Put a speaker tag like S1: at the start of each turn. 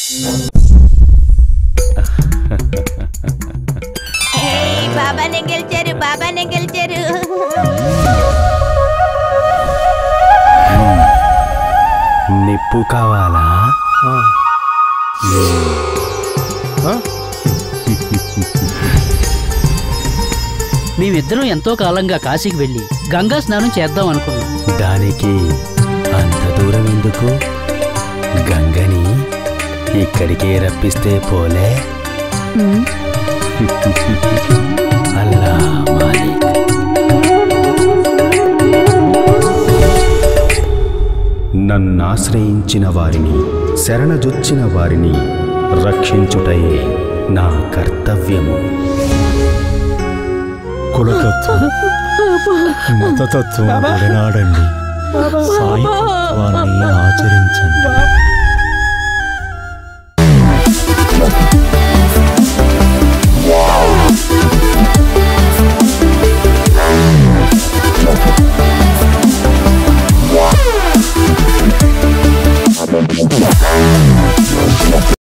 S1: బాబానే గెలిచారు, బాబానే గెలిచారు.
S2: నిప్పు కావాలా?
S3: మేమిద్దరం ఎంతో కాలంగా కాశీకి వెళ్ళి గంగా స్నానం చేద్దాం అనుకున్నాం.
S2: దానికి అంత దూరం ఎందుకు? గంగని ఇక్కడికే రప్పిస్తే పోలే. అల్లా మాలిక్. నన్నాశ్రయించిన వారిని, శరణజొచ్చిన వారిని రక్షించుటయే నా కర్తవ్యము.
S4: కులతత్వం, మతతత్వం విడనాడండి, సాయి తత్వాన్ని ఆచరించండి.